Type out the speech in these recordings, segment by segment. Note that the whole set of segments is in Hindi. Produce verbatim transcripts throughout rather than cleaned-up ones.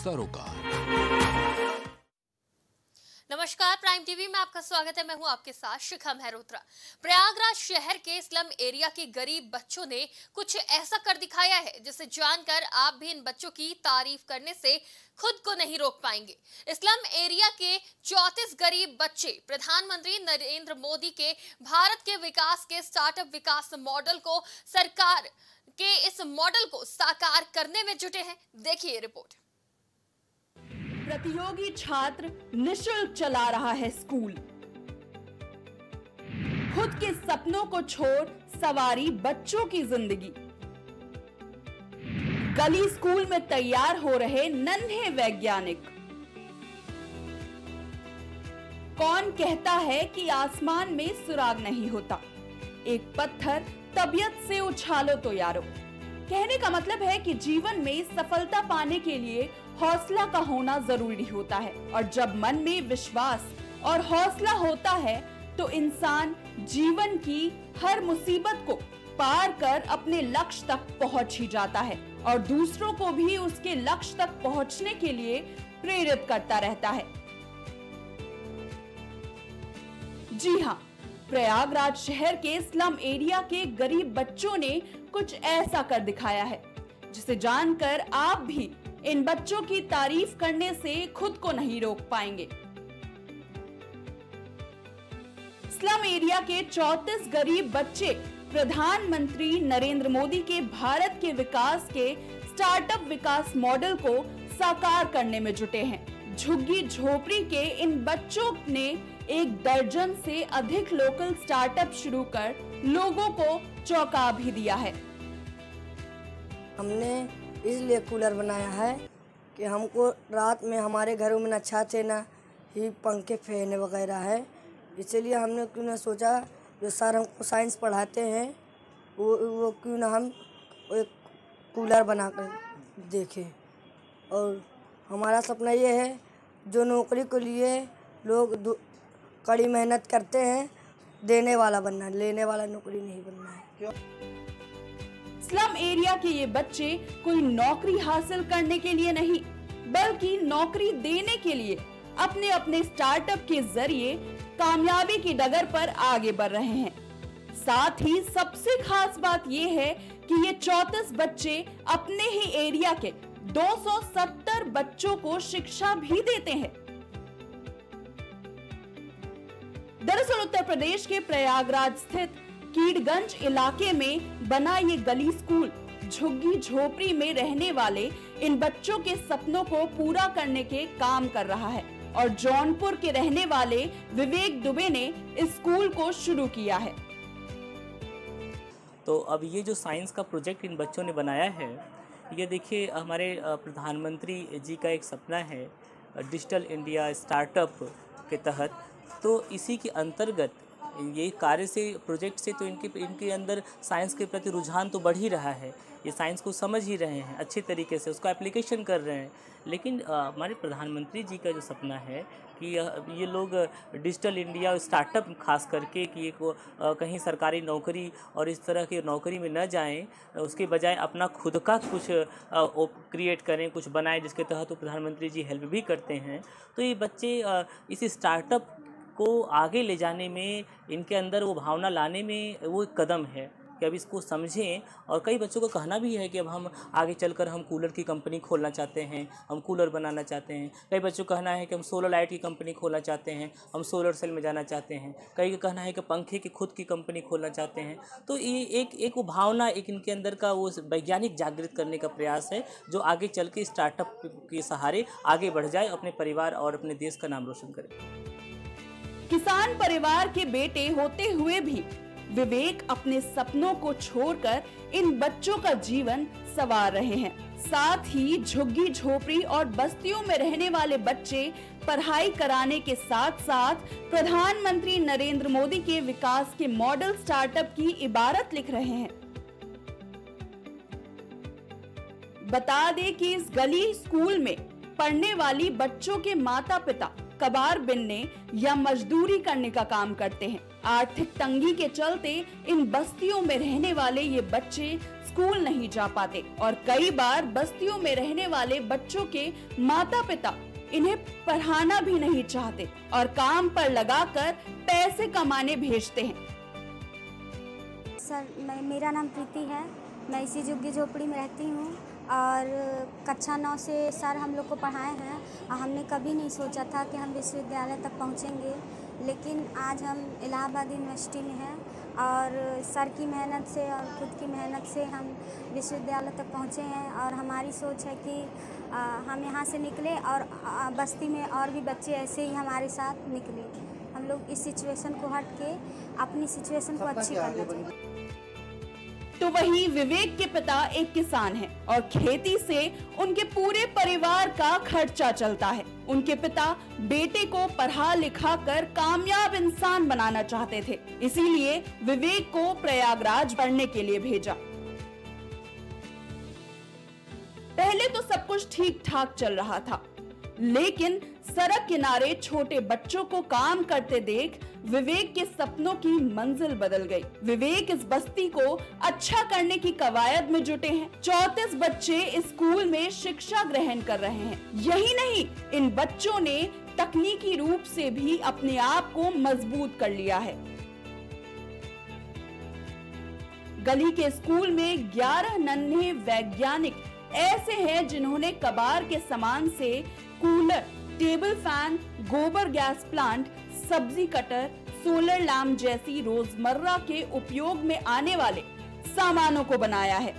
सरोकार। नमस्कार, प्राइम टीवी में आपका स्वागत है। मैं हूं आपके साथ शिखा मेहरोत्रा। प्रयागराज शहर के स्लम एरिया के गरीब बच्चों ने कुछ ऐसा कर दिखाया है जिसे जानकर आप भी इन बच्चों की तारीफ करने से खुद को नहीं रोक पाएंगे। स्लम एरिया के चौंतीस गरीब बच्चे प्रधानमंत्री नरेंद्र मोदी के भारत के विकास के स्टार्टअप विकास मॉडल को सरकार के इस मॉडल को साकार करने में जुटे हैं। देखिए रिपोर्ट। प्रतियोगी छात्र निशुल्क चला रहा है स्कूल। खुद के सपनों को छोड़ सवारी बच्चों की जिंदगी। गली स्कूल में तैयार हो रहे नन्हे वैज्ञानिक। कौन कहता है कि आसमान में सुराग नहीं होता? एक पत्थर तबीयत से उछालो तो यारो। कहने का मतलब है कि जीवन में सफलता पाने के लिए हौसला का होना जरूरी होता है, और जब मन में विश्वास और हौसला होता है तो इंसान जीवन की हर मुसीबत को पार कर अपने लक्ष्य तक पहुंच ही जाता है और दूसरों को भी उसके लक्ष्य तक पहुंचने के लिए प्रेरित करता रहता है। जी हाँ, प्रयागराज शहर के स्लम एरिया के गरीब बच्चों ने कुछ ऐसा कर दिखाया है जिसे जानकर आप भी इन बच्चों की तारीफ करने से खुद को नहीं रोक पाएंगे। स्लम एरिया के चौंतीस गरीब बच्चे प्रधानमंत्री नरेंद्र मोदी के भारत के विकास के स्टार्टअप विकास मॉडल को साकार करने में जुटे हैं। झुग्गी झोपड़ी के इन बच्चों ने एक दर्जन से अधिक लोकल स्टार्टअप शुरू कर लोगों को चौंका भी दिया है। हमने इसलिए कूलर बनाया है कि हमको रात में हमारे घरों में न छत है न ही पंखे फैन वगैरह है, इसलिए हमने क्यों ना सोचा जो सर हमको साइंस पढ़ाते हैं वो वो क्यों ना हम एक कूलर बनाकर देखें। और हमारा सपना ये है जो नौकरी के लिए लोग कड़ी मेहनत करते हैं, देने वाला बनना है, लेने वाला नौकरी नहीं बनना है। क्यों? स्लम एरिया के ये बच्चे कोई नौकरी हासिल करने के लिए नहीं, बल्कि नौकरी देने के लिए अपने अपने स्टार्टअप के जरिए कामयाबी की डगर पर आगे बढ़ रहे हैं। साथ ही सबसे खास बात ये है कि ये चौंतीस बच्चे अपने ही एरिया के दो सौ सत्तर बच्चों को शिक्षा भी देते हैं। दरअसल उत्तर प्रदेश के प्रयागराज स्थित कीड़गंज इलाके में बना ये गली स्कूल झुग्गी झोपड़ी में रहने वाले इन बच्चों के सपनों को पूरा करने के काम कर रहा है, और जौनपुर के रहने वाले विवेक दुबे ने इस स्कूल को शुरू किया है। तो अब ये जो साइंस का प्रोजेक्ट इन बच्चों ने बनाया है, ये देखिए हमारे प्रधानमंत्री जी का एक सपना है डिजिटल इंडिया स्टार्टअप के तहत। तो इसी के अंतर्गत ये कार्य से प्रोजेक्ट से तो इनके इनके अंदर साइंस के प्रति रुझान तो बढ़ ही रहा है, ये साइंस को समझ ही रहे हैं अच्छे तरीके से, उसका एप्लीकेशन कर रहे हैं। लेकिन हमारे प्रधानमंत्री जी का जो सपना है कि ये लोग डिजिटल इंडिया स्टार्टअप खास करके कि ये को कहीं सरकारी नौकरी और इस तरह की नौकरी में न जाएं, उसके बजाय अपना खुद का कुछ क्रिएट करें, कुछ बनाएं, जिसके तहत तो प्रधानमंत्री जी हेल्प भी करते हैं। तो ये बच्चे इस स्टार्टअप को आगे ले जाने में, इनके अंदर वो भावना लाने में वो एक कदम है कि अब इसको समझें। और कई बच्चों का कहना भी है कि अब हम आगे चलकर हम कूलर की कंपनी खोलना चाहते हैं, हम कूलर बनाना चाहते हैं। कई बच्चों का कहना है कि हम सोलर लाइट की कंपनी खोलना चाहते हैं, हम सोलर सेल में जाना चाहते हैं। कई का कहना है कि पंखे की खुद की कंपनी खोलना चाहते हैं। तो ये एक एक वो भावना, एक इनके अंदर का वो वैज्ञानिक जागृत करने का प्रयास है जो आगे चल के स्टार्टअप के सहारे आगे बढ़ जाए, अपने परिवार और अपने देश का नाम रोशन करे। किसान परिवार के बेटे होते हुए भी विवेक अपने सपनों को छोड़कर इन बच्चों का जीवन संवार रहे हैं। साथ ही झुग्गी झोपड़ी और बस्तियों में रहने वाले बच्चे पढ़ाई कराने के साथ साथ प्रधानमंत्री नरेंद्र मोदी के विकास के मॉडल स्टार्टअप की इबारत लिख रहे हैं। बता दें कि इस गली स्कूल में पढ़ने वाली बच्चों के माता पिता कबार बिनने या मजदूरी करने का काम करते हैं। आर्थिक तंगी के चलते इन बस्तियों में रहने वाले ये बच्चे स्कूल नहीं जा पाते और कई बार बस्तियों में रहने वाले बच्चों के माता पिता इन्हें पढ़ाना भी नहीं चाहते और काम पर लगाकर पैसे कमाने भेजते हैं। सर मैं मेरा नाम प्रीति है, मैं इसी झुग्गी झोपड़ी में रहती हूँ और कक्षा नौ से सर हम लोग को पढ़ाए हैं और हमने कभी नहीं सोचा था कि हम विश्वविद्यालय तक पहुँचेंगे, लेकिन आज हम इलाहाबाद यूनिवर्सिटी में हैं और सर की मेहनत से और खुद की मेहनत से हम विश्वविद्यालय तक पहुँचे हैं और हमारी सोच है कि आ, हम यहाँ से निकले और आ, बस्ती में और भी बच्चे ऐसे ही हमारे साथ निकले। हम लोग इस सिचुएशन को हट के अपनी सिचुएशन को अच्छी करना चाहिए। तो वहीं विवेक के पिता एक किसान हैं और खेती से उनके पूरे परिवार का खर्चा चलता है। उनके पिता बेटे को पढ़ा लिखा कर कामयाब इंसान बनाना चाहते थे, इसीलिए विवेक को प्रयागराज पढ़ने के लिए भेजा। पहले तो सब कुछ ठीक ठाक चल रहा था, लेकिन सड़क किनारे छोटे बच्चों को काम करते देख विवेक के सपनों की मंजिल बदल गई। विवेक इस बस्ती को अच्छा करने की कवायद में जुटे हैं। चौंतीस बच्चे स्कूल में शिक्षा ग्रहण कर रहे हैं। यही नहीं, इन बच्चों ने तकनीकी रूप से भी अपने आप को मजबूत कर लिया है। गली के स्कूल में ग्यारह नन्हे वैज्ञानिक ऐसे हैं जिन्होंने कबार के सामान से कूलर, टेबल फैन, गोबर गैस प्लांट, सब्जी कटर, सोलर लैम्प जैसी रोजमर्रा के उपयोग में आने वाले सामानों को बनाया है।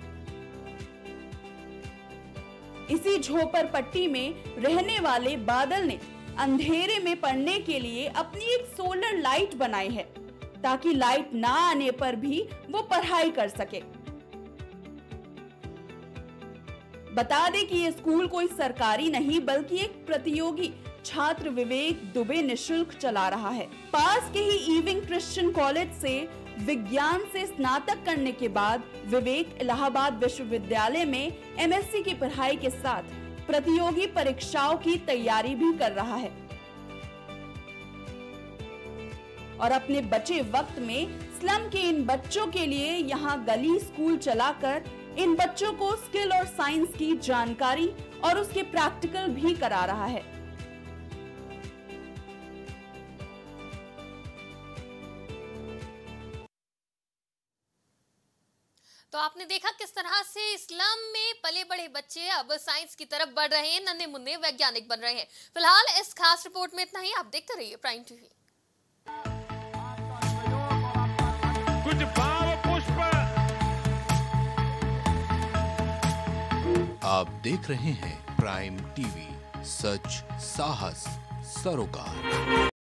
इसी झोपड़पट्टी में रहने वाले बादल ने अंधेरे में पढ़ने के लिए अपनी एक सोलर लाइट बनाई है ताकि लाइट ना आने पर भी वो पढ़ाई कर सके। बता दें कि ये स्कूल कोई सरकारी नहीं बल्कि एक प्रतियोगी छात्र विवेक दुबे निशुल्क चला रहा है। पास के ही इविंग क्रिश्चियन कॉलेज से विज्ञान से स्नातक करने के बाद विवेक इलाहाबाद विश्वविद्यालय में एमएससी की पढ़ाई के साथ प्रतियोगी परीक्षाओं की तैयारी भी कर रहा है और अपने बचे वक्त में स्लम के इन बच्चों के लिए यहाँ गली स्कूल चलाकर इन बच्चों को स्किल और साइंस की जानकारी और उसके प्रैक्टिकल भी करा रहा है। तो आपने देखा किस तरह से स्लम में पले बड़े बच्चे अब साइंस की तरफ बढ़ रहे हैं, नन्हे मुन्ने वैज्ञानिक बन रहे हैं। फिलहाल इस खास रिपोर्ट में इतना ही। आप देखते रहिए प्राइम टीवी। कुछ भाव पुष्प। आप देख रहे हैं प्राइम टीवी, सच साहस सरोकार।